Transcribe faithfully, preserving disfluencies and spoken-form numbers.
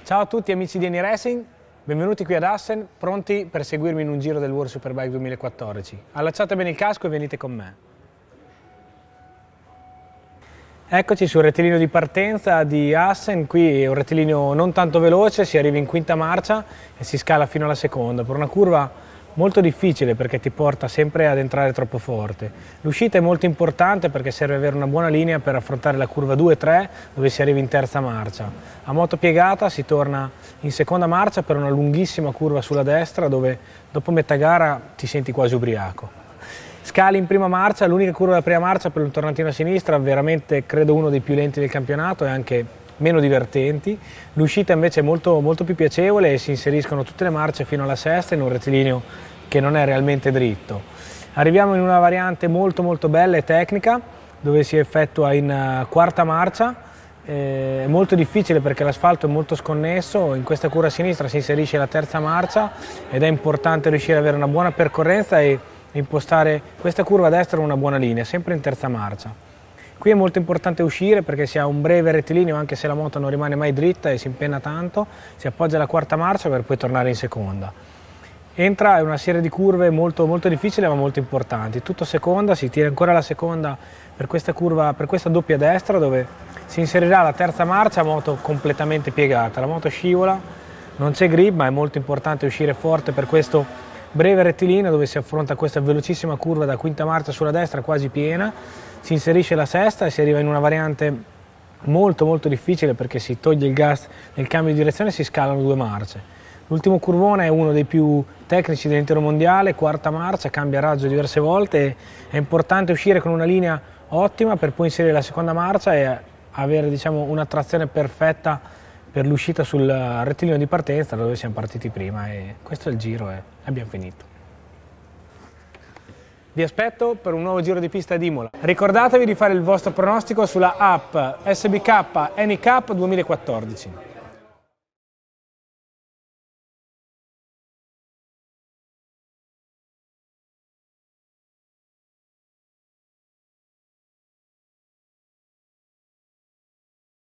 Ciao a tutti amici di Eni Racing, benvenuti qui ad Assen, pronti per seguirmi in un giro del World Superbike duemilaquattordici. Allacciate bene il casco e venite con me. Eccoci sul rettilineo di partenza di Assen, qui è un rettilineo non tanto veloce, si arriva in quinta marcia e si scala fino alla seconda, per una curva molto difficile perché ti porta sempre ad entrare troppo forte. L'uscita è molto importante perché serve avere una buona linea per affrontare la curva due tre dove si arriva in terza marcia. A moto piegata si torna in seconda marcia per una lunghissima curva sulla destra dove dopo metà gara ti senti quasi ubriaco. Scali in prima marcia, l'unica curva della prima marcia per un tornantino a sinistra, veramente credo uno dei più lenti del campionato e anche meno divertenti. L'uscita invece è molto, molto più piacevole e si inseriscono tutte le marce fino alla sesta in un rettilineo che non è realmente dritto. Arriviamo in una variante molto molto bella e tecnica dove si effettua in uh, quarta marcia. Eh, è molto difficile perché l'asfalto è molto sconnesso, in questa curva a sinistra si inserisce la terza marcia ed è importante riuscire ad avere una buona percorrenza e impostare questa curva a destra in una buona linea, sempre in terza marcia. Qui è molto importante uscire perché si ha un breve rettilineo anche se la moto non rimane mai dritta e si impenna tanto, si appoggia alla quarta marcia per poi tornare in seconda. Entra è una serie di curve molto, molto difficili ma molto importanti, tutto seconda, si tira ancora la seconda per questa curva, per questa doppia destra dove si inserirà la terza marcia a moto completamente piegata, la moto scivola, non c'è grip ma è molto importante uscire forte per questo breve rettilineo dove si affronta questa velocissima curva da quinta marcia sulla destra quasi piena, si inserisce la sesta e si arriva in una variante molto molto difficile perché si toglie il gas nel cambio di direzione e si scalano due marce. L'ultimo curvone è uno dei più tecnici dell'intero mondiale, quarta marcia, cambia raggio diverse volte e è importante uscire con una linea ottima per poi inserire la seconda marcia e avere diciamo, una trazione perfetta per l'uscita sul rettilineo di partenza dove siamo partiti prima e questo è il giro e abbiamo finito. Vi aspetto per un nuovo giro di pista ad Imola. Ricordatevi di fare il vostro pronostico sulla app S B K Eni Cup duemilaquattordici.